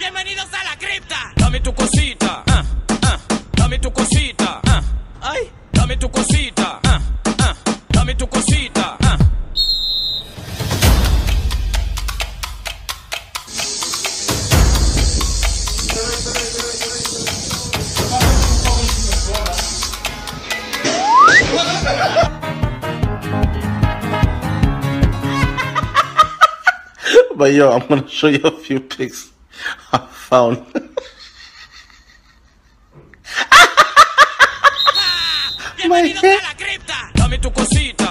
Bienvenidos a la cripta. Dame tu cosita, dame tu cosita, ay, dame tu cosita, dame tu cosita, But yo, I'm gonna show you a few pics I found. Bienvenidos a la cripta. Dame tu cosita.